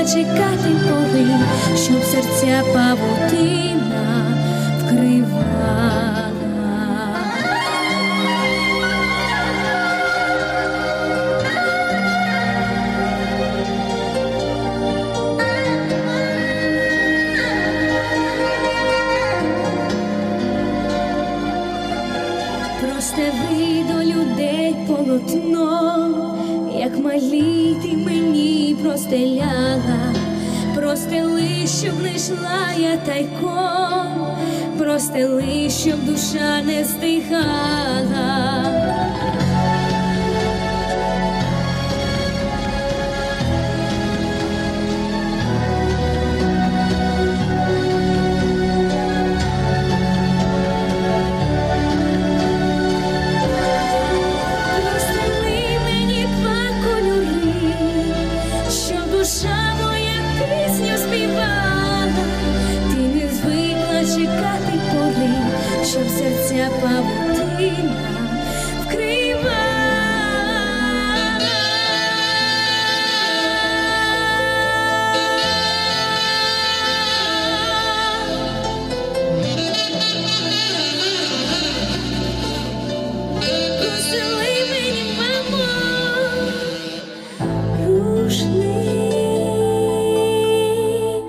чекати поли, щоб серця павутина вкривала. Просте ви до людей полотно, як малі ти мені простеляла, простели, щоб не йшла я тайком, простели, щоб душа не стихала. Щоб серця павутина вкривала. Простили мені, мамо, рушник.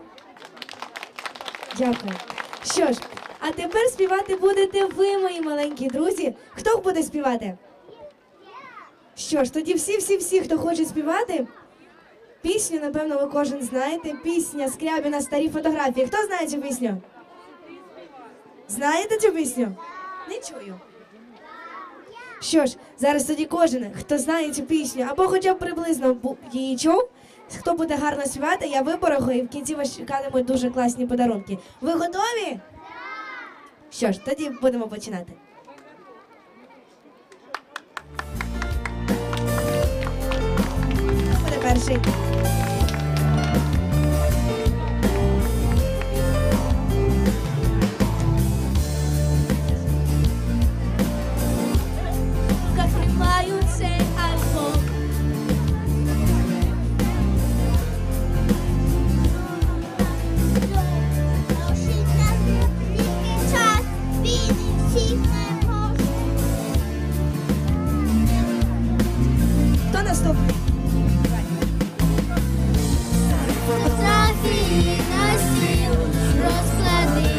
Дякую. Що ж, а тепер співати будете ви, мої маленькі друзі. Хто буде співати? Що ж, тоді всі, хто хоче співати, пісню, напевно, ви кожен знаєте. Пісня Скрябіна «Старі фотографії». Хто знає цю пісню? Знаєте цю пісню? Не чую. Що ж, зараз тоді кожен, хто знає цю пісню, або хоча б приблизно її чув, хто буде гарно співати, я виберу, і в кінці вас чекатимуть дуже класні подарунки. Ви готові? Що ж, тоді будемо починати. Хто буде перший? Тримаю цей альбом. Хто наступний? Фотографії на стіл розклади,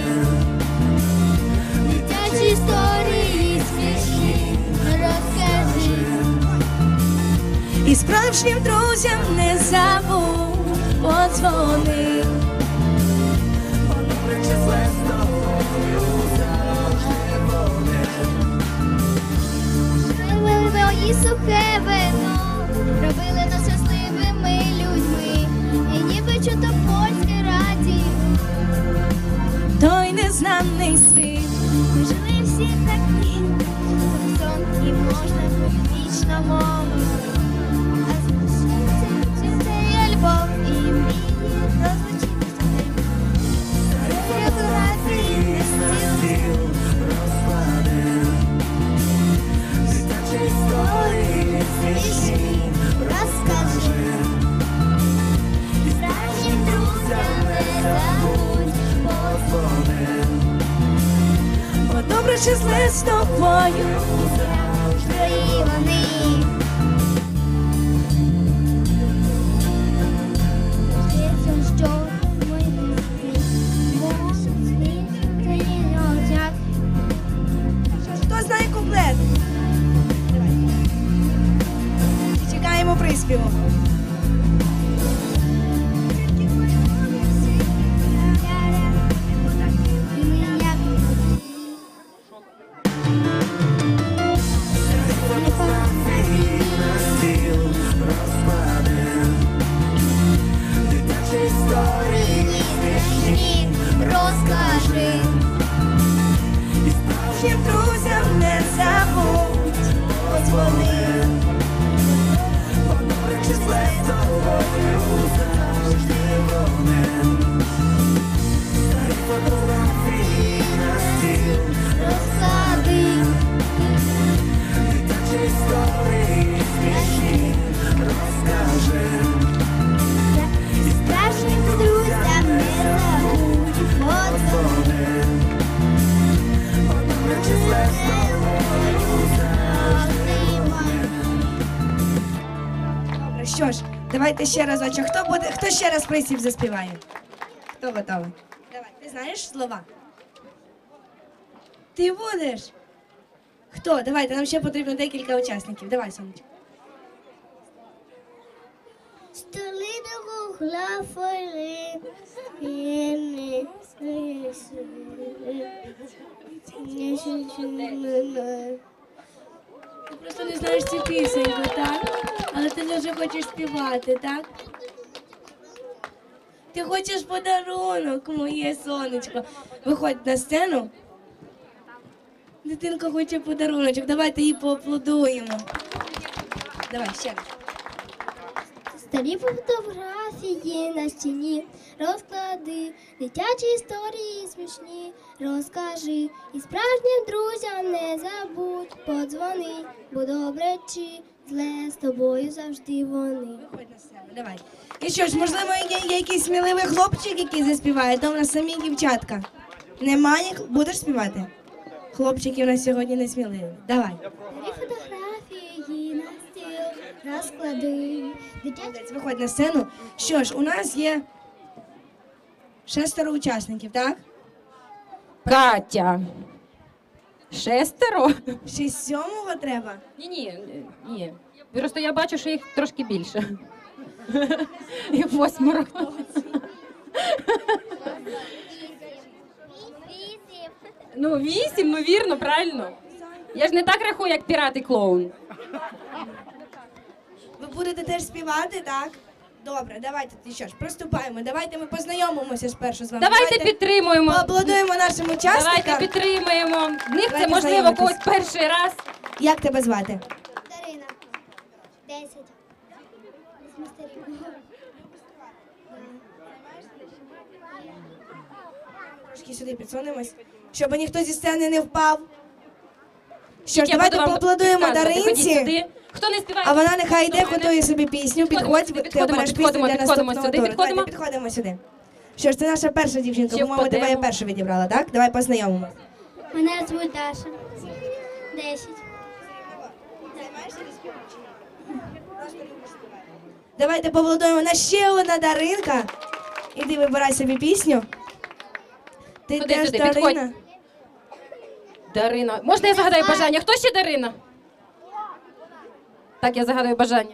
дитячі історії смішні розкажи. І справжнім друзям не забудь подзвони. Пили мої сухе вино, робили нас щасливими людьми, і ніби чуто польське радіо. Той незнаний світ. Ми жили всі такі, сон і можна бути вічно мовою. А залишився цей альбом і мрії розлучитися. Фотографії на стіл розклади, дитячі історії смішні розкажи. І справжнім друзям не забудь подзвони. Бо добре чи зле з тобою Завжди і вони. Здається, що ми можуть змінити одяг. Хто знає куплет? Чекаємо приспіву. Розкажи. Всім друзям не забудь подзвони. Бо добре чи зле з тобою завжди вони. Старі фотографії на стіл Розклади, дитячі історії смішні розкажи. І Давайте ще разочок. Хто ще раз присів заспіває? Хто готовий? Давай, ти знаєш слова? Ти будеш? Хто? Давайте, нам ще потрібно декілька учасників. Давай, сонечко. Столи до вугла фори, Ти просто не знаєш цю пісеньку, так? Але ти дуже хочеш співати, так? Ти хочеш подарунок, моє сонечко. Виходь на сцену. Дитинка хоче подаруночок. Давайте їй поаплодуємо. Давай, ще раз. Старі фотографії на стіні, розклади, дитячі історії смішні, розкажи, і справжнім друзям не забудь, подзвони, бо добре чи зле з тобою завжди вони. Виходь на сцену, давай. І що ж, можливо, є якийсь сміливий хлопчик, який заспіває, то в нас самі дівчатка. Немає? Будеш співати? Хлопчики у нас сьогодні не сміливі. Давай. Старі фотографії на стіл, розклади, дитячі... Молодець, виходь на сцену. Що ж, у нас є 6 учасників, так? Катя. 6? 6-7 треба. Ні. Просто я бачу, що їх трошки більше. І 8. Ну, 8, ну вірно, правильно. Я ж не так рахую, як пірат і клоун. Ви будете теж співати, так? Добре, давайте що ж, приступаємо. Давайте ми познайомимося спершу з вами. Давайте підтримуємо. Поаплодуємо нашим учасникам. Давайте підтримуємо. В них це, Давайте можливо, знайомитись. когось перший раз. Як тебе звати? Дарина. 10. Трошки сюди підсунемось, щоб ніхто зі сцени не впав. Що ж, Я давайте буду вам поаплодуємо підказувати. Ходіть Даринці. сюди. Хто не співає? А вона нехай йде, Хто не- готує собі пісню. Підходь, ти підходимо, обереш пісню підходимо, для підходимо наступного сюди, туру. підходимо. Давайте підходимо сюди. Що ж, це наша перша дівчинка, Ще по-моєму, тебе я впадемо. першу відібрала, так? Давай познайомимось. Мене звуть Даша. 10. Давайте поаплодуємо. У нас ще одна Даринка. Іди вибирай собі пісню. Ти Ходи теж сюди, Дарина. підходь. Дарина. Можна я загадаю бажання? Хто ще Дарина? Так, я загадую бажання.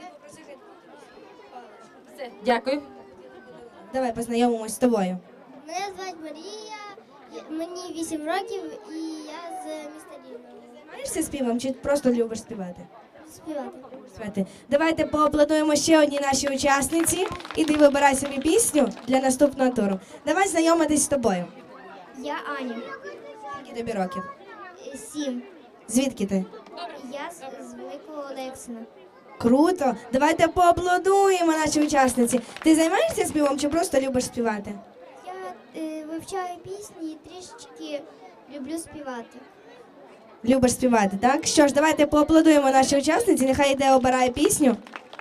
Все, дякую. Давай познайомимось з тобою. Мене звуть Марія, мені 8 років і я з міста Рівного. Займаєшся співом чи просто любиш співати? Співати. Співати. Давайте поаплодуємо ще одній нашій учасниці. Іди вибирай собі пісню для наступного туру. Давай знайомитись з тобою. Я Аня. Скільки тобі років? 7. Звідки ти? Я з Великого Олексина. Круто! Давайте поаплодуємо нашій учасниці. Ти займаєшся співом чи просто любиш співати? Я вивчаю пісні і трішечки люблю співати. Любиш співати, так? Що ж, давайте поаплодуємо нашій учасниці. Нехай йде обирає пісню.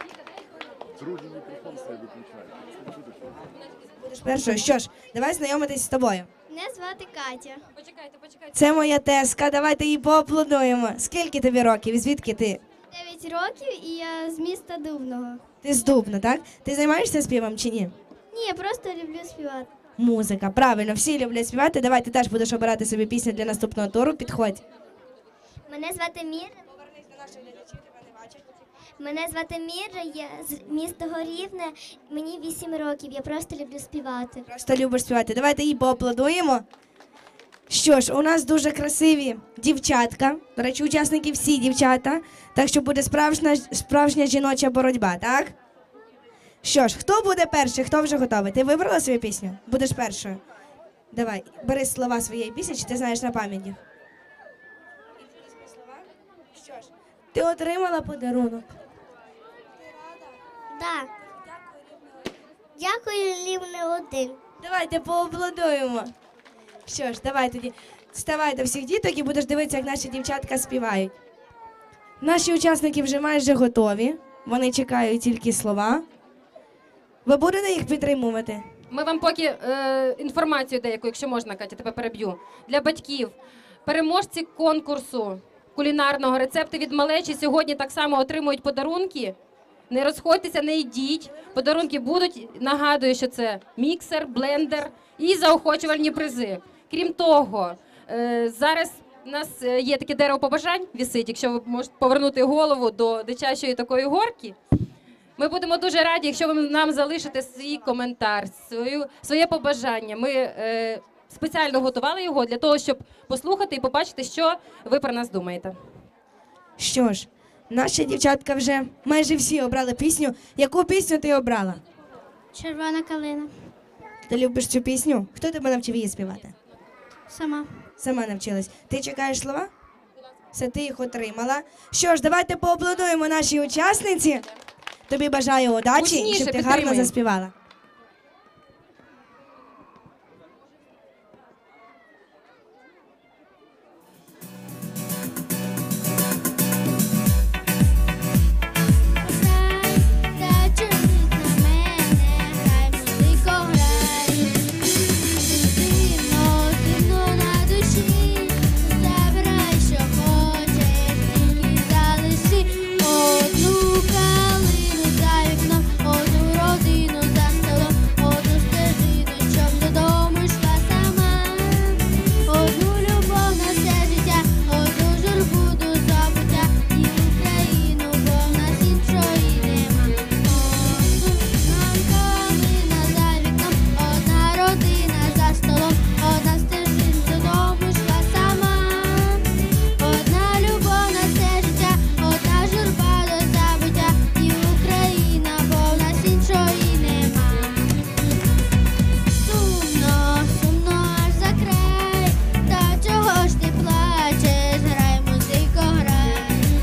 Будеш першою. Що ж, давай знайомитись з тобою. Мене звати Катя. Почекайте. Це моя теска. Давайте їй поаплодуємо. Скільки тобі років? І звідки ти? 9 років і я з міста Дубного. Ти з Дубна, так? Ти займаєшся співом чи ні? Ні, я просто люблю співати. Музика, правильно, всі люблять співати. Давай ти теж будеш обирати собі пісню для наступного туру. Підходь. Мене звати Міра. Мене звати Міра, я з міста Горівне, мені 8 років, я просто люблю співати. Просто любиш співати. Давайте їй поаплодуємо. Що ж, у нас дуже красиві дівчатка. До речі, учасники всі дівчата. Так що буде справжня жіноча боротьба, так? Що ж, хто буде перший, хто вже готовий? Ти вибрала свою пісню? Будеш першою. Давай, бери слова своєї пісні, чи ти знаєш на пам'ять їх? Що ж, ти отримала подарунок. Так. Дякую, Рівне 1. Давайте поаплодуємо. Що ж, давай тоді вставай до всіх діток і будеш дивитися, як наші дівчатка співають. Наші учасники вже майже готові. Вони чекають тільки слова. Ви будете їх підтримувати? Ми вам поки інформацію деяку, якщо можна, Катя, тебе переб'ю. Для батьків. Переможці конкурсу кулінарного рецепту від малечі сьогодні так само отримують подарунки Не розходьтеся, не йдіть. Подарунки будуть. Нагадую, що це міксер, блендер і заохочувальні призи. Крім того, зараз у нас є таке дерево побажань, вісить, якщо ви можете повернути голову до дитячої такої горки. Ми будемо дуже раді, якщо ви нам залишите свій коментар, своє побажання. Ми спеціально готували його для того, щоб послухати і побачити, що ви про нас думаєте. Що ж, наші дівчатка вже майже всі обрали пісню. Яку пісню ти обрала? Червона калина. Ти любиш цю пісню? Хто тебе навчив її співати? Сама. Сама навчилась. Ти чекаєш слова? Все, ти їх отримала. Що ж, давайте поаплодуємо нашій учасниці. Тобі бажаю удачі і Гучніше щоб ти гарно підтримуємо. заспівала. Грай, та чорнить на мене, грай, музико, грай. Дивно, дивно на душі, забирай, що хочеш, тільки залиши одну калину за вікном, одну родину за столом, одну стежину, щоб додому йшла сама. Одну любов на все життя, одну журбу до забуття, і Україну, бо в нас іншої нема. Одна калина за вікном, одна родина за столом, одна стежина, додому йшла сама. Одна любов на все життя, одна журба до забуття, і Україна, бо в нас іншої нема. Сумно, сумно аж за край, та чого ж ти плачеш? Грай, музико, грай.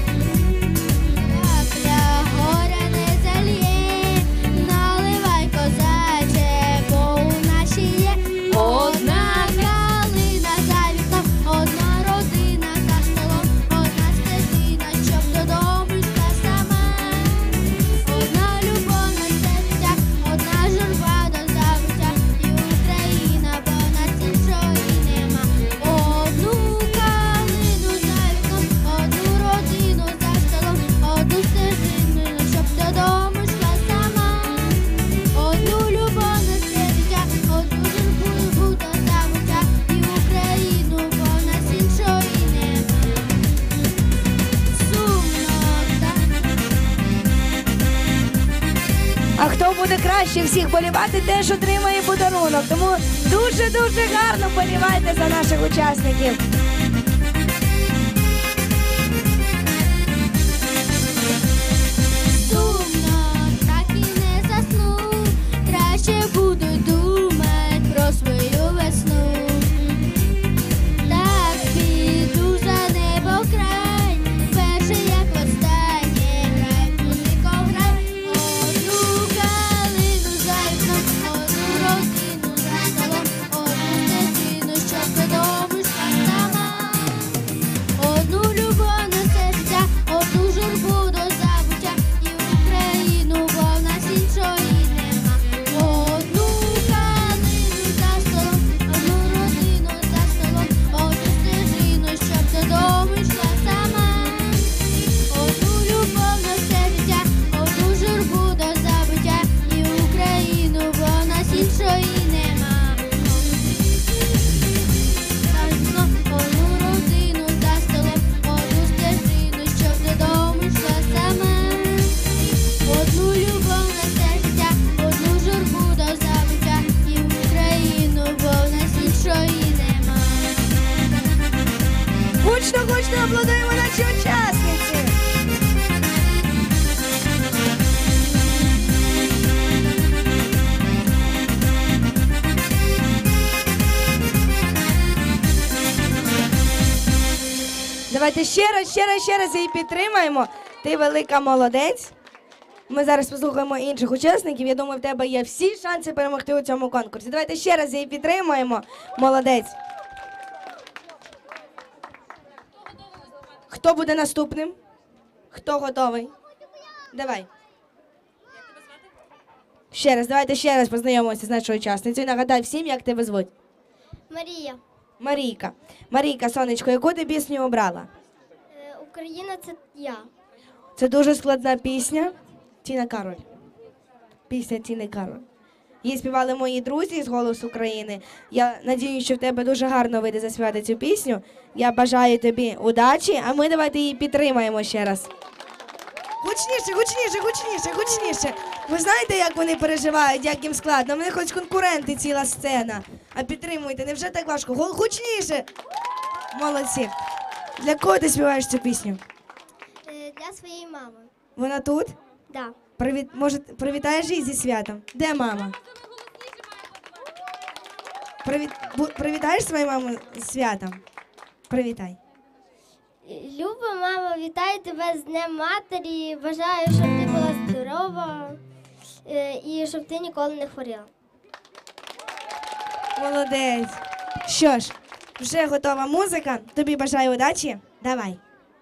Капля горя не зальє, наливай, козаче, бо у нашій є одна калина за вікном, одна родина за столом, одна стежина, щоб додому йшла сама. Одна любов на все життя, одна журба до забуття, і Україна, бо в нас іншої нема. Одну калину за вікном, одну родину за столом, одну стежину, щоб додому йшла сама. Одну любов на все життя, одну журбу до забуття, і Україну, бо в нас іншої нема. Сумно, так. А хто буде краще всіх болівати, теж отримає подарунок. Тому дуже-дуже гарно болівайте за наших учасників. Сумно, так і не засну, краще буду думать про свою весну. Так піду за небо край, перше як востаннє, грай, музико, грай. Одну калину за вікном, одну родину за столом, одну стежину, щоб додому йшла сама. Одну любов на все життя, одну журбу до забуття, і Україну, бо в нас іншої нема. Одну калину за столом, одну родину за столом, одну стежину, щоб додому йшла сама. Одну любов на все життя, одну журбу до забуття, і Україну, бо в нас іншої нема. Одну родину за столом, одну стежину, щоб додому йшла сама. Одну любов на все життя, одну журбу до забуття, і Україну, бо в нас іншої нема. Гучно аплодуємо нашій учасниці. Давайте ще раз її підтримаємо. Ти велика молодець. Ми зараз послухаємо інших учасників. Я думаю, в тебе є всі шанси перемогти у цьому конкурсі. Давайте ще раз її підтримаємо. Молодець. Хто буде наступним? Хто готовий? Давай. Давайте ще раз познайомимося з нашою учасницею. Нагадай всім, як тебе звуть. Марія. Марійка. Марійка, сонечко, яку ти пісню обрала? Україна це я. Це дуже складна пісня. Тіна Кароль. Пісня Тіни Кароль. Її співали мої друзі з «Голос України». Я надіюсь, що в тебе дуже гарно вийде заспівати цю пісню. Я бажаю тобі удачі, а ми давайте її підтримаємо ще раз. Гучніше, гучніше, гучніше, гучніше. Ви знаєте, як вони переживають, як їм складно? Вони хоч конкуренти, ціла сцена. А підтримуйте, невже так важко? Гучніше! Молодці. Для кого ти співаєш цю пісню? Для своєї мами. Вона тут? Да. Може, привітаєш її зі святом? Де мама? Привітаєш свою маму з святом? Привітай. Люба мама, вітаю тебе з Днем Матері. Бажаю, щоб ти була здорова і щоб ти ніколи не хворіла. Молодець. Що ж, вже готова музика. Тобі бажаю удачі. Давай.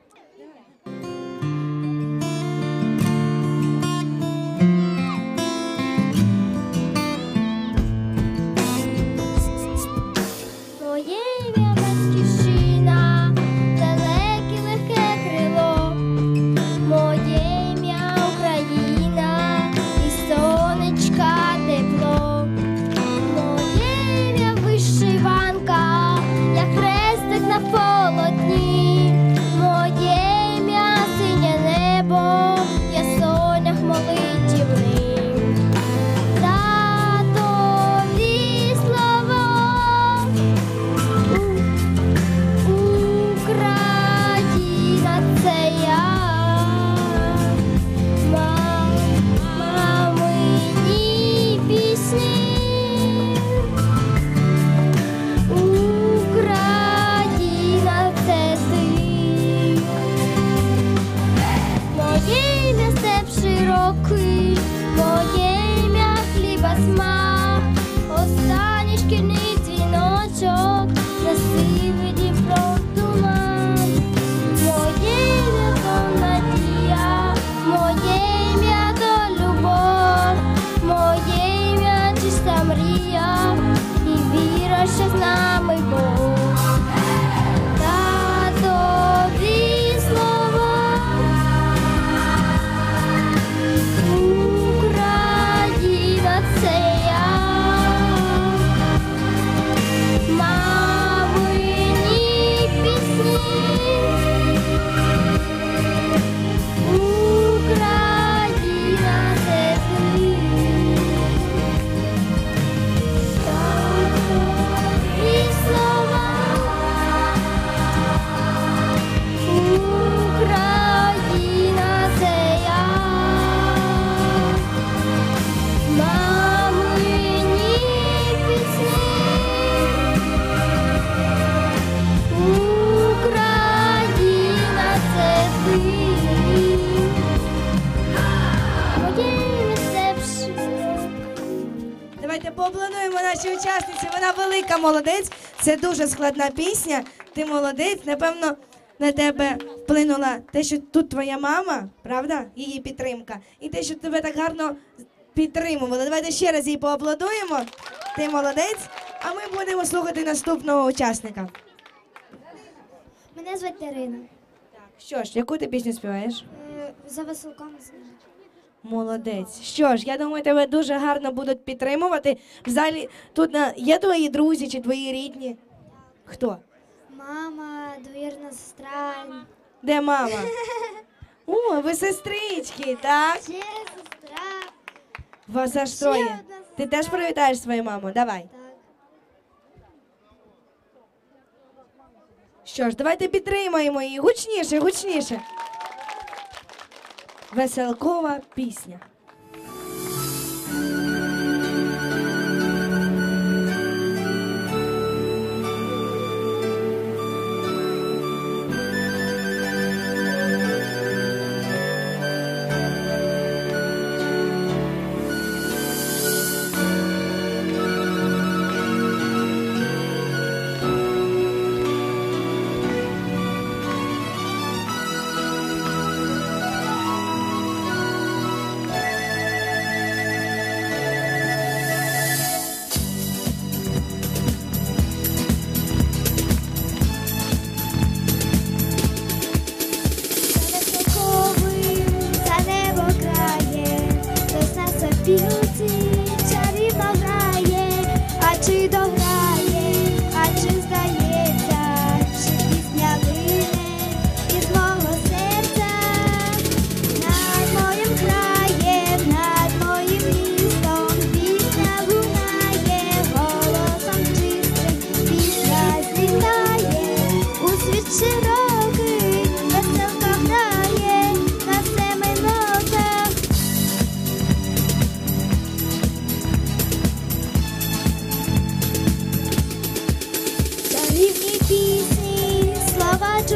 Моє ім'я Батьківщина, далеке легке крило. Моє ім'я Україна, і сонечка тепло. Моє ім'я вишиванка, як хрестик на полотні. Моє ім'я синє небо, я сонях молитівний. Татові слова, Україна це я, мамині пісні. Україна це ти. Моє ім'я степ широкий, моє ім'я хліба смак. Останній шкільний дзвіночок на сивий Дніпро туман. Моє ім'я то надія, моє ім'я то любов, моє ім'я чиста мрія і віра, що з нами Бог. Татові слова, Україна це я, мамині пісні. Україна це ти. Татові слова, Україна це я, мамині пісні. Україна це ти. Моє місце Давайте поаплодуємо нашій учасниці. Вона велика молодець. Це дуже складна пісня. Ти молодець. Напевно, на тебе вплинула те, що тут твоя мама, правда? Її підтримка. І те, що тебе так гарно підтримували. Давайте ще раз їй поаплодуємо. Ти молодець. А ми будемо слухати наступного учасника. Мене звати Ірина. Що ж, яку ти пісню співаєш? За Василком знаю. Молодець. Що ж, я думаю, тебе дуже гарно будуть підтримувати. В залі тут є твої друзі чи твої рідні? Хто? Мама, двоюрідна сестра. Де мама? О, ви сестрички, так? Ще сестра. Вас аж Ще троє. одна Ти сестра. теж привітаєш свою маму? Давай. Так. Що ж, давайте підтримаємо її. Гучніше, гучніше. Веселкова пісня.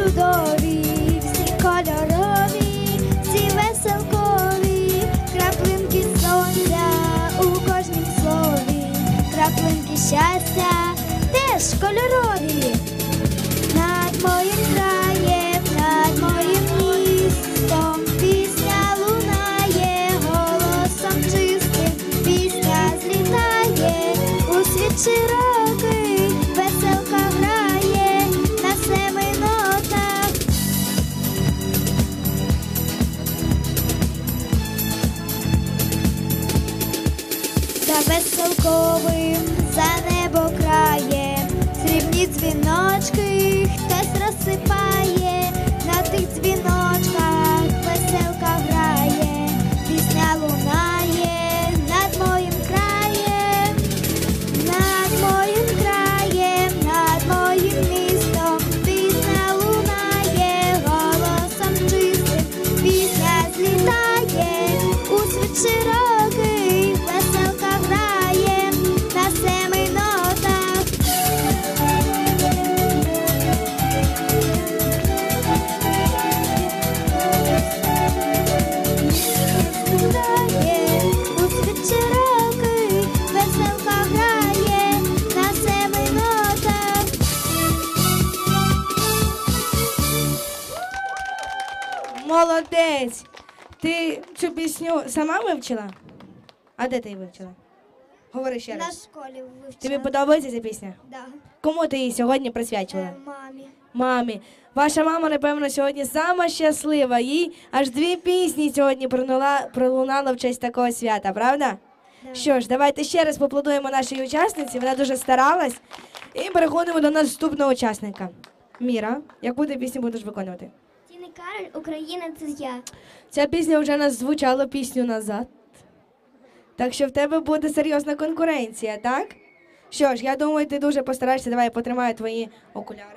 чудові, всі кольорові, всі веселкові, краплинки сонця у кожнім слові, краплинки щастя теж кольорові. Над моїм краєм, над моїм містом пісня лунає голосом чистим, пісня злітає у світ широкий, веселка грає на семи нотах. За веселковим, за небо краєм, срібні дзвіночки хтось розсипає, на тих дзвіночках веселка грає, пісня лунає над моїм краєм, над моїм краєм, над моїм містом, пісня лунає голосом чистим, пісня злітає у світ широкий, веселка грає на семи нотах. Грає у світ широкий, веселка грає на семи нотах. Молодець! Ти цю пісню сама вивчила? А де ти її вивчила? Говори ще На раз. школі вивчила. Тобі подобається ця пісня? Да. Кому ти її сьогодні присвячувала? Мамі. Мамі. Ваша мама, напевно, сьогодні сама щаслива. Їй аж 2 пісні сьогодні пролунало в честь такого свята, правда? Да. Що ж, давайте ще раз поаплодуємо нашій учасниці. Вона дуже старалась. І переходимо до наступного учасника. Міра, яку ти пісню будеш виконувати? Тіни Кароль, Україна – це я. Ця пісня вже нас звучала пісню назад. Так що в тебе буде серйозна конкуренція, так? Що ж, я думаю, ти дуже постараєшся. Давай я потримаю твої окуляри.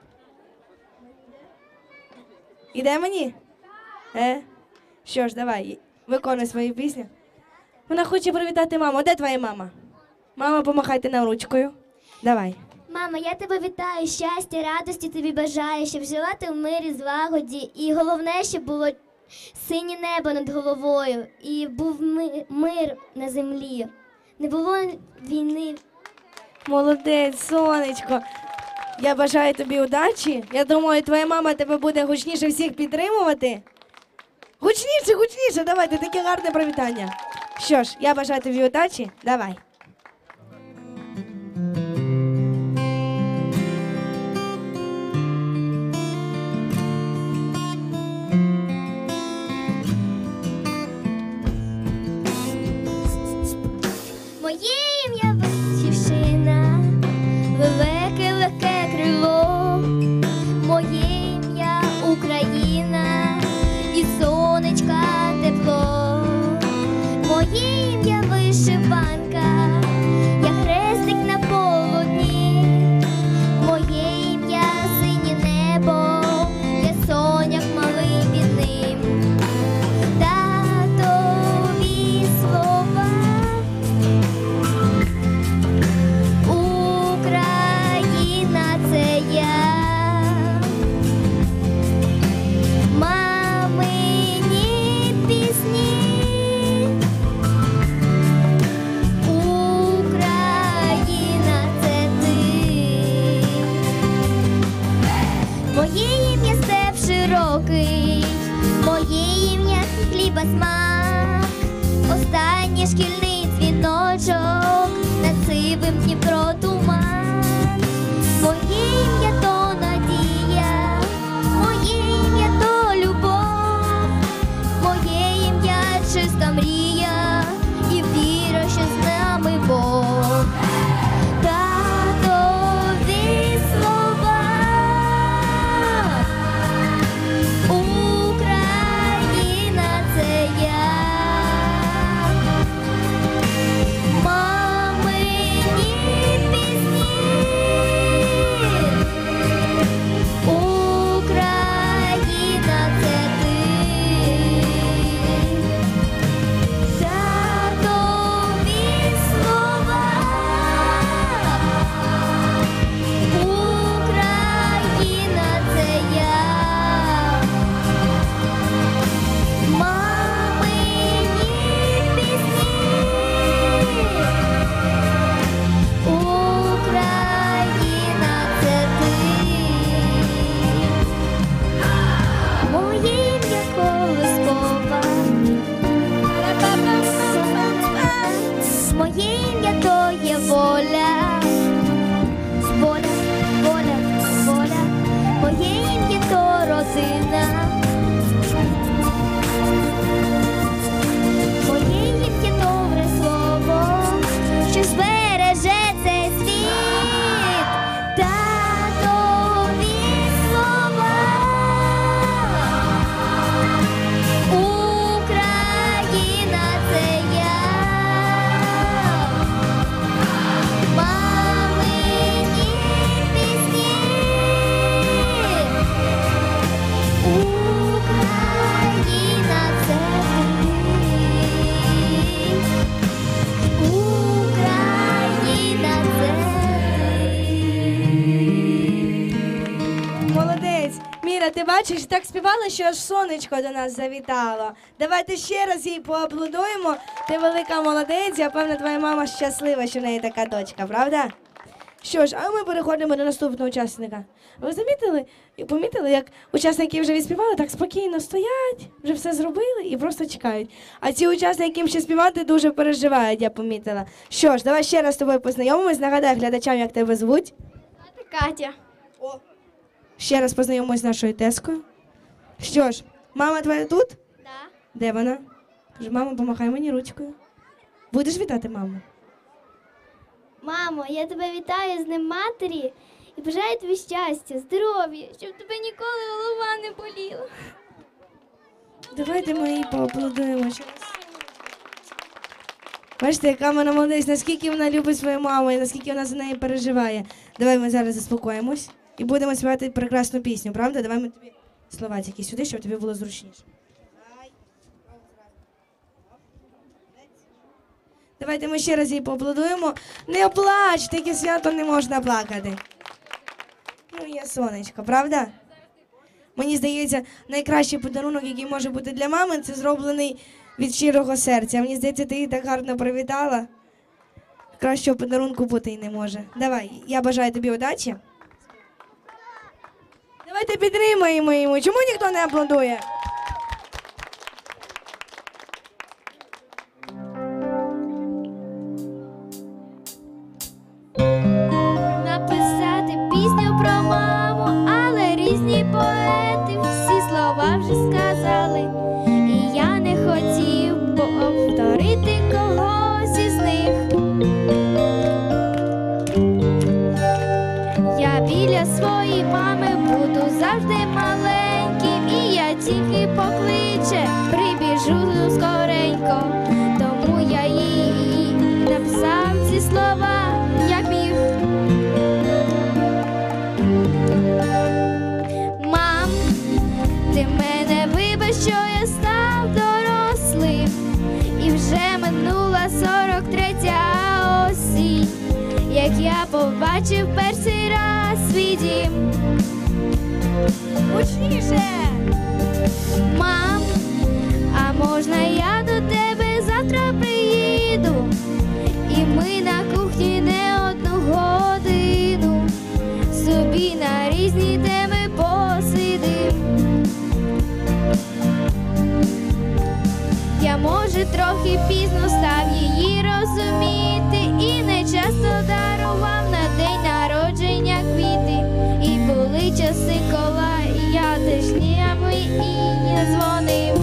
Іде мені? Що ж, давай, виконуй свою пісню. Вона хоче привітати маму. Де твоя мама? Мама, помахайте нам ручкою. Давай. Мамо, я тебе вітаю, щастя, радості тобі бажаю, щоб жила ти в мирі, злагоді. І головне, щоб було синє небо над головою, і був мир на землі. Не було війни. Молодець, сонечко. Я бажаю тобі удачі. Я думаю, твоя мама тебе буде гучніше всіх підтримувати. Гучніше, гучніше, давайте, таке гарне привітання. Що ж, я бажаю тобі удачі. Давай. Моє ім'я Батьківщина, велике легке крило. Моє ім'я Україна, і сонечка тепло. Моє ім'я вишиванка, я хрестик на полотні. Моє ім'я синє небо, я соняк малий під ним. Татові слова Україна – це я. Мамині пісні. Україна – це ти. Моє ім'я степ широкий, моє ім'я хліба смак. Останній шкільний дзвіночок, над сивим Дніпро туман. Моє ім'я то надія, моє ім'я то любов, моє ім'я чиста мрія і віра, що з нами Бог. Татові слова Україна – це я. Моє ім'я то є воля. Воля, воля, воля. Моє ім'я то родина. Моє ім'я добре слово, що збереже цей світ. Татові слова. Україна – це я. Мамині пісні. Україна – це ти. Україна – це ти. Молодець. Міра, ти бачиш, так співала, що аж сонечко до нас завітало. Давайте ще раз їй поаплодуємо. Ти велика молодець, я певна, твоя мама щаслива, що в неї така дочка, правда? Що ж, а ми переходимо до наступного учасника. Ви замітили і помітили, як учасники вже відспівали, так спокійно стоять, вже все зробили і просто чекають. А ці учасники, яким ще співати, дуже переживають, я помітила. Що ж, давай ще раз з тобою познайомимось. Нагадай глядачам, як тебе звуть. Катя. Ще раз познайомимось з нашою тескою. Що ж, мама твоя тут? Да. Де вона? Каже, мамо, помахай мені ручкою. Будеш вітати маму? Мамо, я тебе вітаю з Днем Матері і бажаю тобі щастя, здоров'я, щоб тебе ніколи голова не боліла. Давайте ми їй поаплодуємо ще раз. Бачите, яка вона молодець, наскільки вона любить свою маму і наскільки вона за неї переживає. Давай ми зараз заспокоїмось і будемо співати прекрасну пісню, правда? Давай ми тобі слова тільки сюди, щоб тобі було зручніше. Давайте ми ще раз їй поаплодуємо. Не плач, таке свято не можна плакати. Ну, є сонечко, правда? Мені здається, найкращий подарунок, який може бути для мами, це зроблений від щирого серця. Мені здається, ти її так гарно привітала. Кращого подарунку бути й не може. Давай, я бажаю тобі удачі. Давайте підтримаємо йому. Чому ніхто не аплодує? Написати пісню про маму, але різні поети всі слова вже сказали. І я не хотів повторити когось із них. Я біля своєї мами буду завжди маленьким, і я тільки покличе, прибіжу скоренько. Тому я їй написав ці слова, як міг. Мам, ти мене вибач, що я став дорослим, і вже минула 43-я осінь, як я побачив перший раз свій дім. Гучніше! Мам, а можна я до тебе завтра приїду, і ми на кухні не одну годину собі на різні теми посидим. Я, може, трохи пізно став її розуміти, і не часто дарував на день народження квіти. І були часи, коли я теж днями і не дзвонив.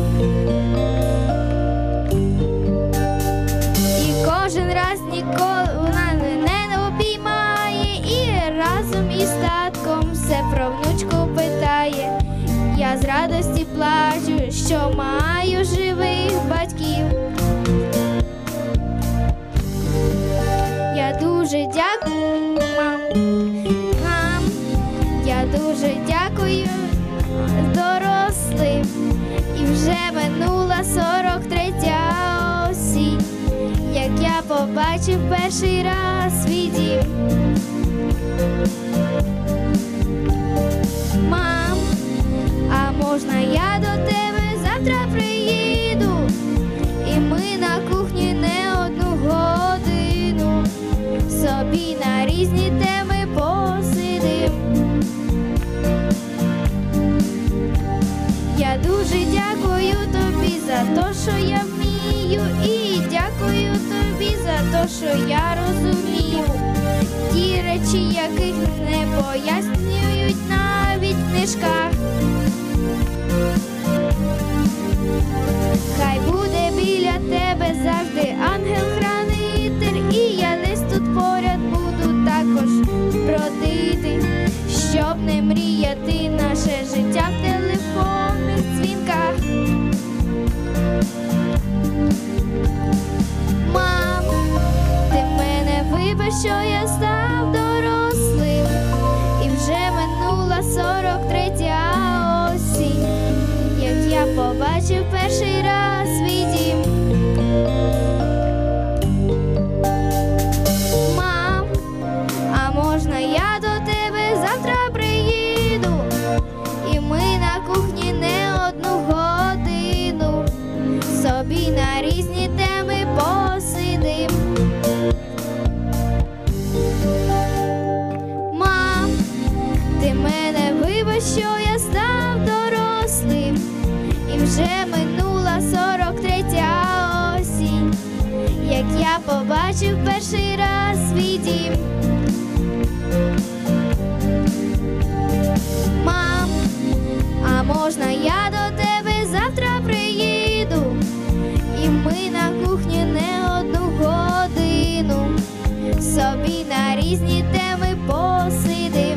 І кожен раз ніколи вона мене не обіймає, і разом із татком все про внучку питає. Я з радості плачу, що маю живих батьків. Я дуже дякую, мам, я дуже дякую дорослим, і вже минула 43-я осінь, як я побачив перший раз свій дім. Мам, а можна я до тебе завтра приїду, і ми на кухні не одну годину собі на різні теми посидим. Я дуже дякую тобі за те, що я вмію, і дякую тобі за те, то, що я розумію. Ті речі, яких не пояснюють навіть в книжках. Хай буде біля тебе завжди ангел-хранитель, і я десь тут поряд буду також бродити, щоб не мріяти наше життя в телефонних дзвінках. Мам, ти мене вибач, що я став дорослим, і вже минула 43-я осінь, як я побачив перший раз свій дім. Мам, а можна я до тебе завтра приїду, і ми на кухні не одну годину собі на різні теми посидим. Мам, ти мене вибач, що я став дорослим, і вже минула 43-я осінь, як я побачив перший раз свій дім. Мам, а можна я до тебе завтра приїду, і ми на кухні не одну годину собі на різні теми посидим.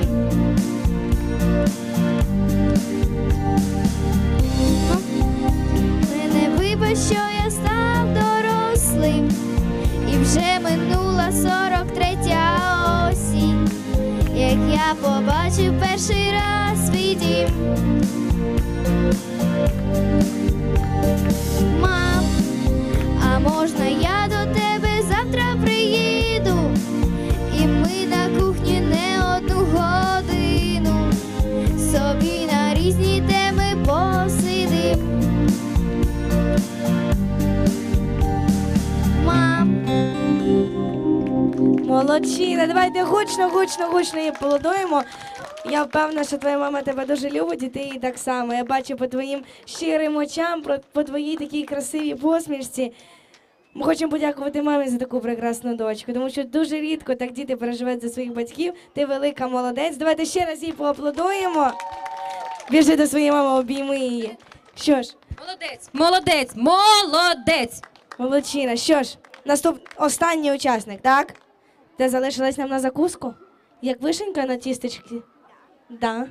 Мене вибач, що я став дорослим, і вже минула 43-я осінь, як я побачив перший раз свій дім. Мам, а можна я до тебе завтра приїду, і ми на кухні не одну годину собі на різні теми посидим. Мам. Молодчина, давайте гучно її полудуємо. Я впевнена, що твоя мама тебе дуже любить, і ти її так само. Я бачу по твоїм щирим очам, по твоїй такій красивій посмішці. Ми хочемо подякувати мамі за таку прекрасну дочку, тому що дуже рідко так діти переживають за своїх батьків. Ти велика молодець. Давайте ще раз їй поаплодуємо. Біжи до своєї мами, обійми її. Що ж, Молодець! молодчина. Що ж, останній учасник, так? Ти залишилась нам на закуску? Як вишенька на тістечці? Да.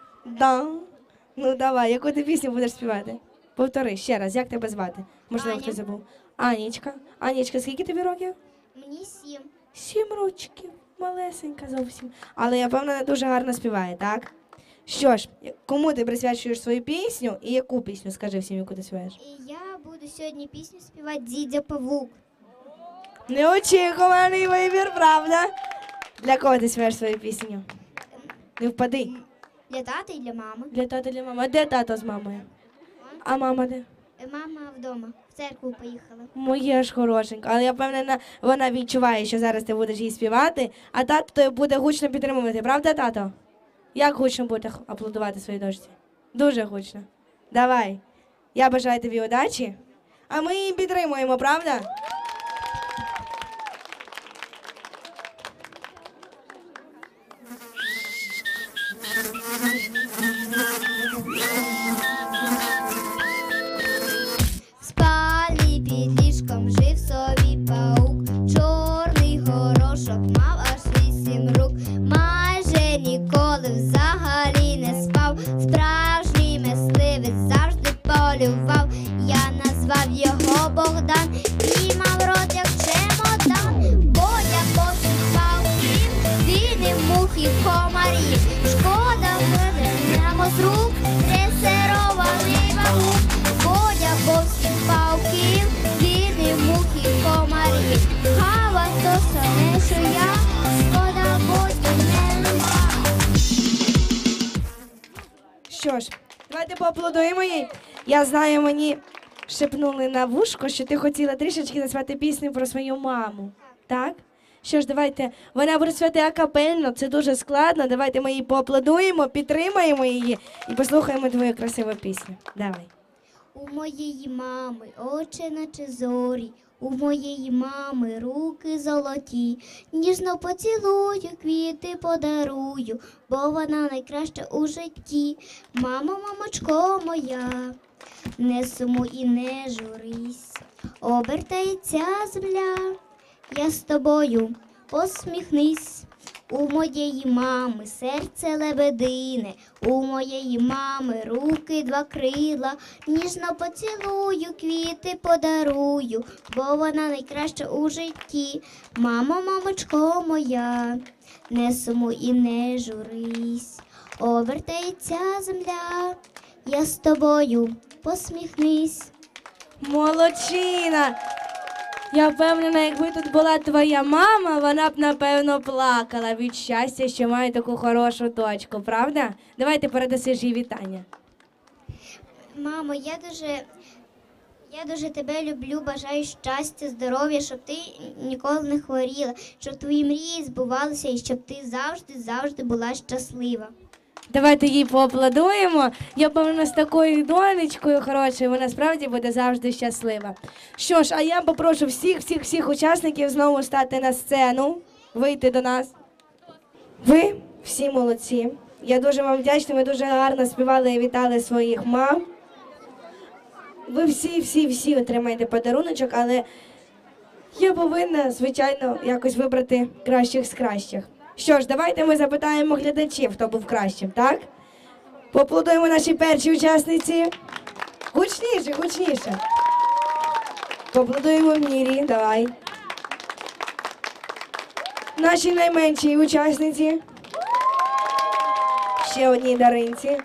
Ну давай, яку ти пісню будеш співати? Повтори ще раз, як тебе звати? Можливо, Аня. хтось забув. Анічка. Анічка, скільки тобі років? Мені 7. 7 рочків. Малесенька зовсім. Але я впевнена, дуже гарно співає, так? Що ж, кому ти присвячуєш свою пісню і яку пісню? Скажи всім, яку ти співаєш. І я буду сьогодні пісню співати «Дідя Павук». Неочікуваний вибір, правда? Для кого ти співаєш свою пісню? Не впади. Для тата і для мами. Для тата, для мами. А де тато з мамою? А мама де? Мама вдома, в церкву поїхала. Моя ж хорошенька. Але я впевнена, вона відчуває, що зараз ти будеш їй співати, а тато тебе буде гучно підтримувати. Правда, тато? Як гучно буде аплодувати своїй дочці? Дуже гучно. Давай. Я бажаю тобі удачі, а ми її підтримуємо, правда? В спальні під ліжком жив собі паук. Чорний горошок мав аж 8 рук. Майже ніколи взагалі не спав. Справжній мисливець завжди полював. Я назвав його Богдан і мав рот як чемодан. Бодя посипав хліб, він і мух і комарів. Шкода мене прямо з рук, дресирований вагук. Бодя посипав хліб, він і мух і комарів. Хава то саме, що я, шкода Бодя нема. Що ж, давайте поаплодуємо їй. Я знаю, мені шепнули на вушко, що ти хотіла трішечки заспівати пісню про свою маму. Так? Що ж, давайте, вона буде співати акапельно, це дуже складно. Давайте ми її поаплодуємо, підтримаємо її і послухаємо твою красиву пісню. Давай. У моєї мами очі наче зорі, У моєї мами руки золоті, ніжно поцілую, квіти подарую, бо вона найкраща у житті. Мамо, мамочко моя, не сумуй і не журись, обертається земля, я з тобою посміхнись. У моєї мами серце лебедине, у моєї мами руки два крила, ніжно поцілую, квіти подарую, бо вона найкраща у житті. Мамо, мамочко моя, не сумуй і не журись, обертається земля, я з тобою посміхнись. Молодчина! Я впевнена, якби тут була твоя мама, вона б, напевно, плакала від щастя, що має таку хорошу дочку, правда? Давайте передасиш їй вітання. Мамо, я дуже тебе люблю, бажаю щастя, здоров'я, щоб ти ніколи не хворіла, щоб твої мрії збувалися і щоб ти завжди була щаслива. Давайте їй поаплодуємо. Я впевнена, з такою донечкою хорошою вона справді буде завжди щаслива. Що ж, а я попрошу всіх учасників знову стати на сцену, вийти до нас. Ви всі молодці. Я дуже вам вдячна, ви дуже гарно співали і вітали своїх мам. Ви всі отримаєте подаруночок, але я повинна, звичайно, якось вибрати кращих з кращих. Що ж, давайте ми запитаємо глядачів, хто був кращим, так? Поаплодуємо нашій першій учасниці. Гучніше. Поаплодуємо Мірі, давай. Нашій найменшій учасниці. Ще одній Даринці.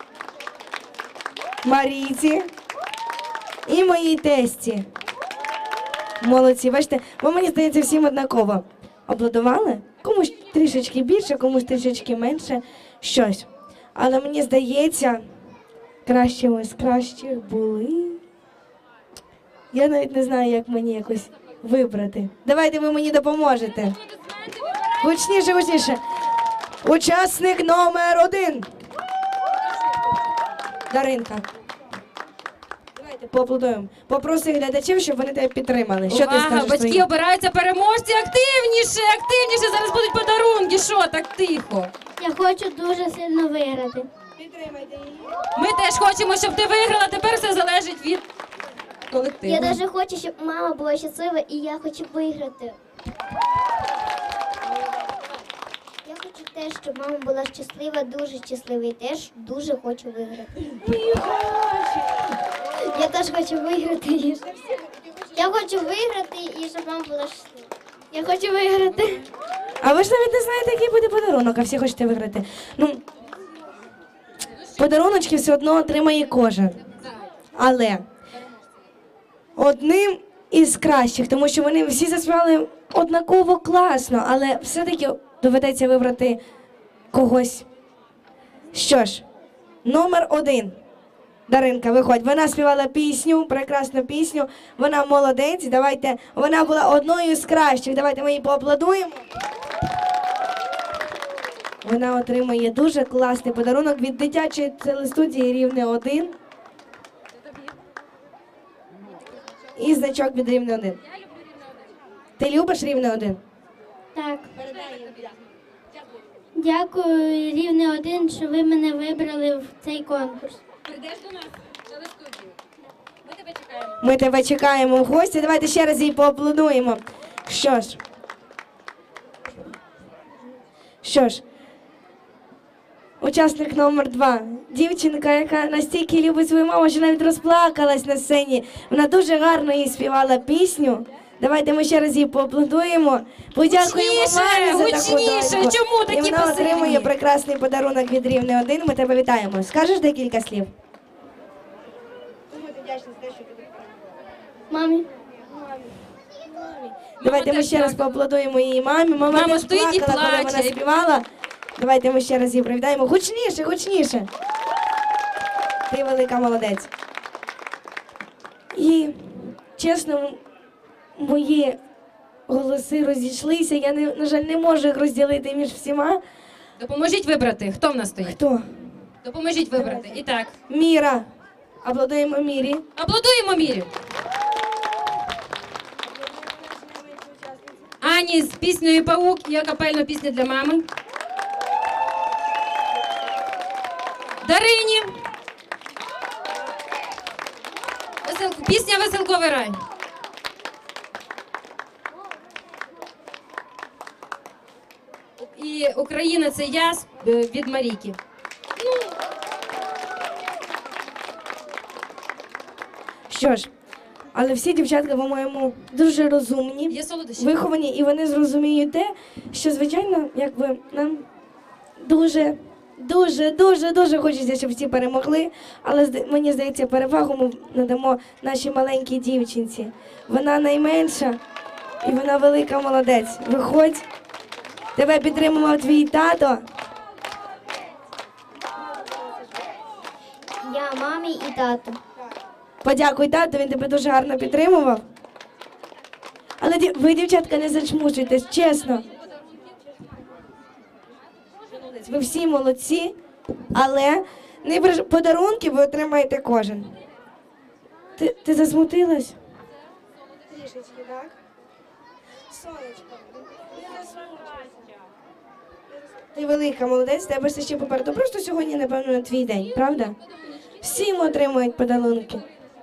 Марійці. І моїй тесті. Молодці, бачите, бо мені здається, всім однаково. Аплодували? Комусь трішечки більше, комусь трішечки менше. Щось. Але мені здається, кращими з кращих були. Я навіть не знаю, як мені якось вибрати. Давайте ви мені допоможете. Гучніше. Учасник номер 1. Даринка. Давайте поаплодуємо. Попроси глядачів, щоб вони тебе підтримали. Що ти Увага, скажеш? батьки своїм? обираються переможці. Активніше, зараз будуть подарунки. Що так тихо? Я хочу дуже сильно виграти. Підтримайте її. Ми теж хочемо, щоб ти виграла. Тепер все залежить від колективу. Я дуже хочу, щоб мама була щаслива, і я хочу виграти. Я хочу теж, щоб мама була щаслива, дуже щаслива, і теж дуже хочу виграти. Я теж хочу виграти. Я хочу виграти, і щоб мама була щаслива. Я хочу виграти. А ви ж навіть не знаєте, який буде подарунок, а всі хочете виграти. Ну, подаруночки все одно отримає кожен. Але одним із кращих, тому що вони всі заспівали однаково класно, але все-таки доведеться вибрати когось. Що ж, номер 1. Даринка, виходь. Вона співала пісню, прекрасну пісню. Вона молодець. Давайте, вона була одною з кращих. Давайте ми їй поаплодуємо. Вона отримує дуже класний подарунок від дитячої телестудії Рівне 1. І значок від Рівне 1. Ти любиш Рівне 1? Так. Дякую, Рівне 1, що ви мене вибрали в цей конкурс. Прийдеш до нас на телестудію. Ми тебе чекаємо. Ми тебе чекаємо в гості. Давайте ще раз їй поаплодуємо. Що ж, учасник номер 2. Дівчинка, яка настільки любить свою маму, що навіть розплакалась на сцені. Вона дуже гарно їй співала пісню. Давайте ми ще раз їй поаплодуємо. Подякуємо мамі за таку Гучніше! доньку. Чому такі І вона пасивні? отримує прекрасний подарунок від Рівне 1. Ми тебе вітаємо. Скажеш декілька слів? Мамі. Давайте ми теж ще раз плакала. поаплодуємо її мамі. Мама теж стоїть і плакала, коли плаче. вона співала. Давайте ми ще раз її привітаємо. Гучніше. Ти велика молодець. І, чесно, мої голоси розійшлися. Я, на жаль, не можу їх розділити між всіма. Допоможіть вибрати. Хто в нас стоїть? Хто? Допоможіть вибрати. І так. Міра. Аплодуємо Мірі. Аплодуємо Мірі. Ані з піснею «Паук» і акапельну пісню для мами. Дарині. Пісня «Веселковий рай». І «Україна – це я» від Марійки. Що ж, але всі дівчатка, по-моєму, дуже розумні, Є солодощі? виховані, і вони зрозуміють те, що, звичайно, якби нам дуже хочеться, щоб всі перемогли, але мені здається, перевагу ми надамо нашій маленькій дівчинці. Вона найменша і вона велика молодець. Виходь, тебе підтримував твій тато. Я мамі і тату. Подякуй тату, він тебе дуже гарно підтримував. Але ви, дівчатка, не зачмушуйтесь, чесно. Ви всі молодці, але подарунки ви отримаєте кожен. Ти засмутилась? Трішечки, так? Сонечко, не засмучуйся. Ти велика молодець, тебе все ще попереду. Просто сьогодні, напевно, на твій день, правда? Всі отримують подарунки.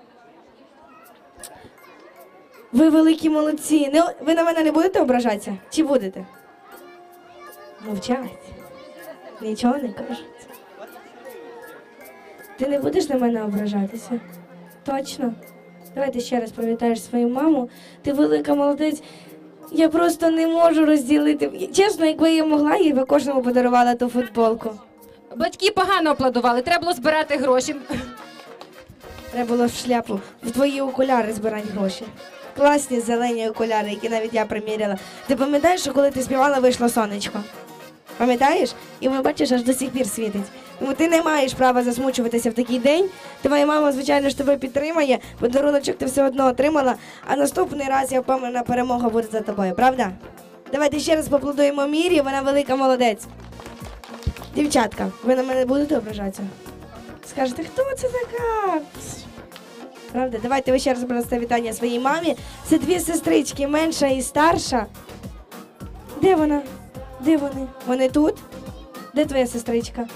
Ви великі молодці. Ви на мене не будете ображатися? Чи будете? Мовчать. Нічого не кажуть. Ти не будеш на мене ображатися? Точно? Давай ти ще раз привітаєш свою маму. Ти велика молодець. Я просто не можу розділити. Чесно, якби я могла, я б кожному подарувала ту футболку. Батьки погано аплодували, треба було збирати гроші. Треба було в шляпу, в твої окуляри збирати гроші. Класні зелені окуляри, які навіть я приміряла. Ти пам'ятаєш, що коли ти співала, вийшло сонечко? Пам'ятаєш? І воно, бачиш, аж до сих пір світить. Тому ти не маєш права засмучуватися в такий день. Твоя мама, звичайно ж, тебе підтримає, подаруночок ти все одно отримала, а наступний раз, я впевнена, перемога буде за тобою, правда? Давайте ще раз поаплодуємо Мірі, вона велика молодець. Дівчатка, ви на мене будете ображатися? Скажете, хто це така? Правда? Давайте ви ще раз принесете вітання своїй мамі. Це дві сестрички, менша і старша. Де вона? Де вони? Вони тут? Де твоя сестричка?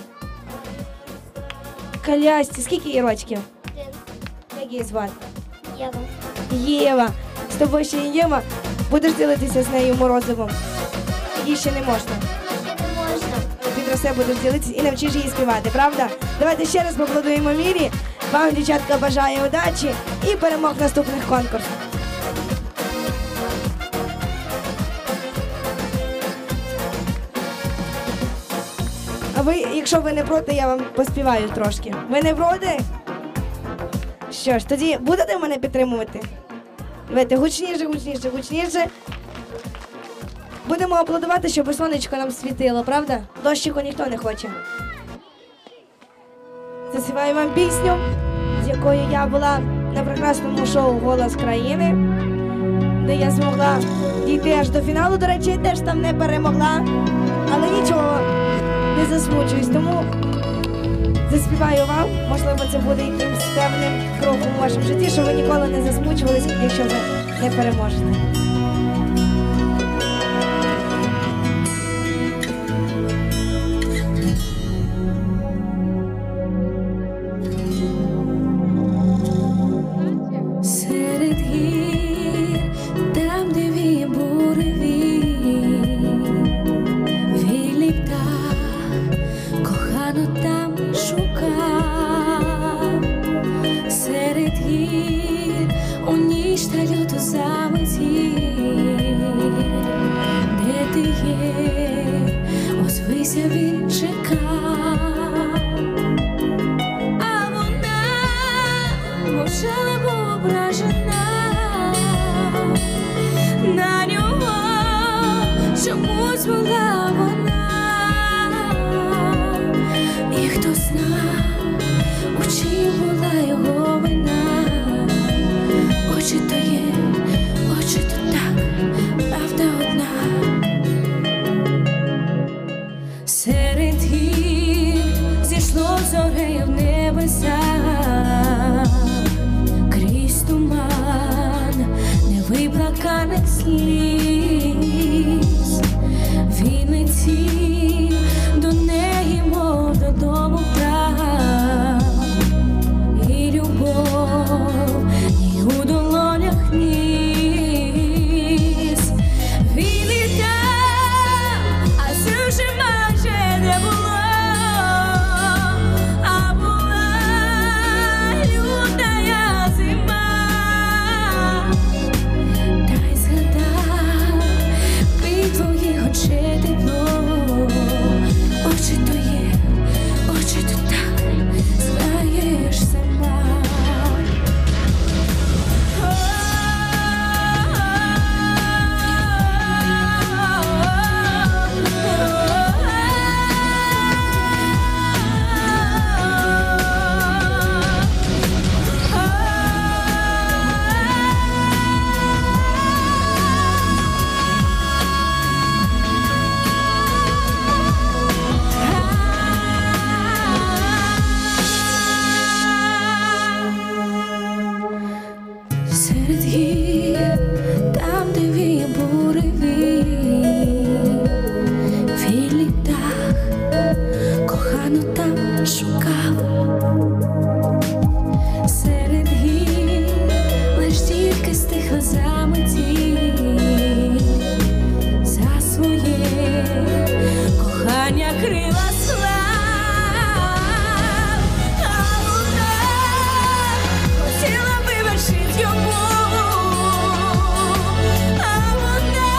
Колясці. Скільки їй рочків? Як її звати? Єва. Єва. З тобою ще є Єва. Будеш ділитися з нею морозивом? Їй ще не можна. Не можна. Підросте, будеш ділитися і навчиш її співати, правда? Давайте ще раз поаплодуємо Мірі. Вам, дівчатка, бажаю удачі і перемог в наступних конкурсах. А ви, якщо ви не проти, я вам поспіваю трошки. Ви не проти? Що ж, тоді будете мене підтримувати? Давайте гучніше, гучніше, гучніше. Будемо аплодувати, щоб сонечко нам світило, правда? Дощику ніхто не хоче. Заспіваю вам пісню, з якою я була на прекрасному шоу «Голос країни», де я змогла дійти аж до фіналу. До речі, я теж там не перемогла, але нічого, не засмучуюсь. Тому заспіваю вам, можливо, це буде якимсь певним кроком у вашому житті, щоб ви ніколи не засмучувалися, якщо ви не переможете. Серед гір, там, де віє буревій, вільний птах кохану там шукав. Серед гір, у ніч та люту заметіль, де ти є, озвися він чекав. А вона мовчала, бо ображена на нього, чомусь була вона. І хто зна, у чим була його вина. Очі то є, очі то так, правда одна. Серед гір зійшло зорею в небеса, крізь туман невиплаканих слів. кохання крила слав. А вона хотіла вивершить йому, а вона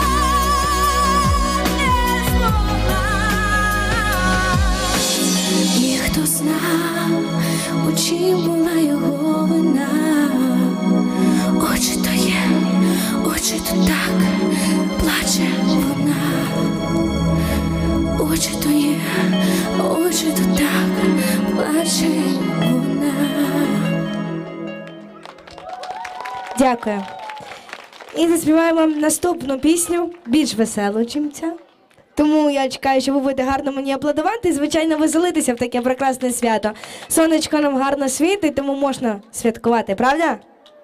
не змогла. І хто знав, у чим була його вина. Очі то є, очі то так, плаче вона. Очі то є, очі то так, плаче вона. Дякую. І заспіваємо вам наступну пісню, більш веселу, чим ця. Тому я чекаю, що ви будете гарно мені аплодувати і, звичайно, веселитися в таке прекрасне свято. Сонечко нам гарно світить, тому можна святкувати, правда?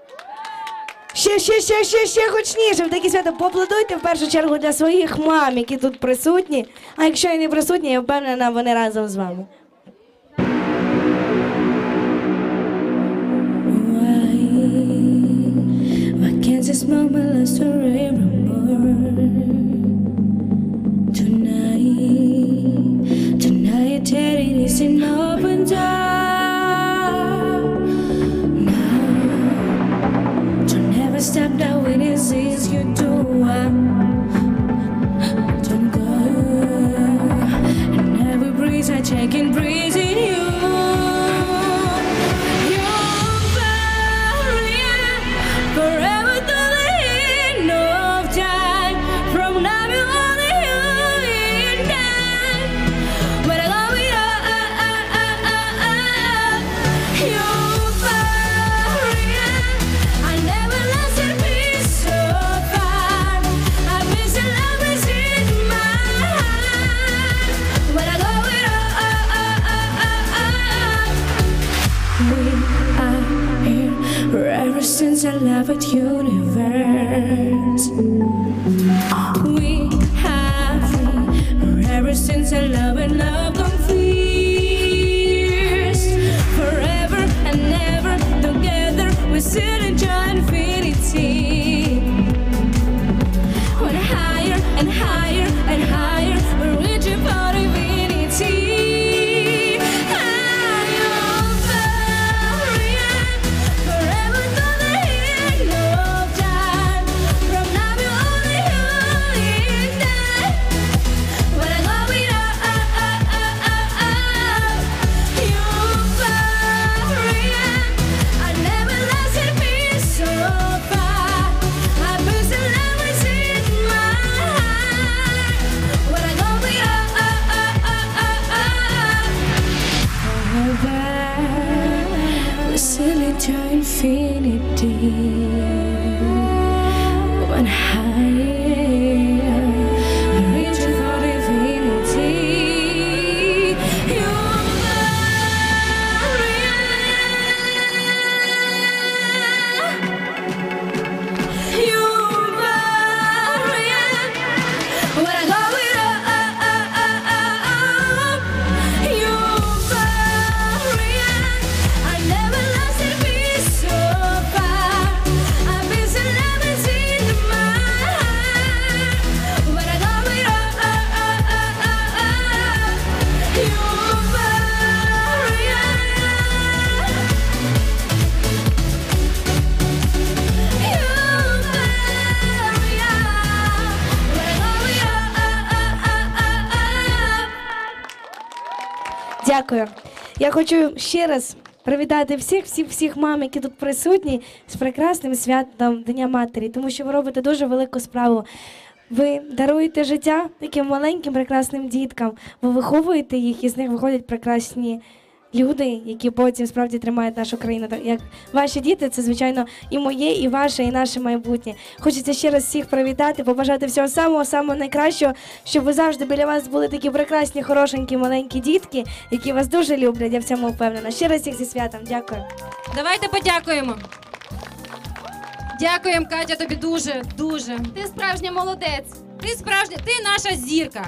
Ще гучніше в таке свято. Поаплодуйте в першу чергу для своїх мам, які тут присутні. А якщо і не присутні, я впевнена, вони разом з вами. Why can't this moment last forevermore? Tonight that it is an open door. Now, don't ever stop now when it says you do. Don't go. And every breeze I take and breathe in you. Forever to the end of time. From now you only you in time. When I love you, euphoria. I never lost a piece so far. I've been so love is in my heart. When I love you, we are here ever since I left universe. We have been ever since I love and love don't fears. Forever and ever together we sit in infinity. When higher and higher and higher we reach for divinity. Forever to the end of time. From now you only you in time. When I love it euphoria. I never lost a piece so far. I've been so love is in my heart. When I love it forever, we sail into infinity. When higher, reaching for divinity. Euphoria. When I go it euphoria. I never lost a piece so far. I've been so love is in my heart. When I go it euphoria. Дякую. Я хочу ще раз привітати всіх мам, які тут присутні, з прекрасним святом Дня Матері, тому що ви робите дуже велику справу. Ви даруєте життя таким маленьким прекрасним діткам, ви виховуєте їх, і з них виходять прекрасні люди, які потім справді тримають нашу країну. Так як ваші діти, це, звичайно, і моє, і ваше, і наше майбутнє. Хочеться ще раз всіх привітати, побажати всього самого найкращого, щоб ви завжди біля вас були такі прекрасні, хорошенькі, маленькі дітки, які вас дуже люблять, я в цьому впевнена. Ще раз всіх зі святом, дякую. Давайте подякуємо. Дякуємо, Катя, тобі дуже. Ти справжня молодець. Ти наша зірка.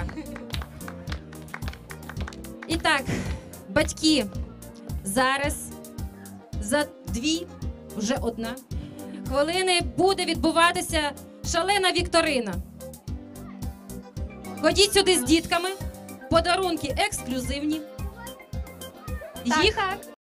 І так, батьки, зараз за 2, вже 1 хвилини буде відбуватися шалена вікторина. Ходіть сюди з дітками, Подарунки ексклюзивні. Так. Їх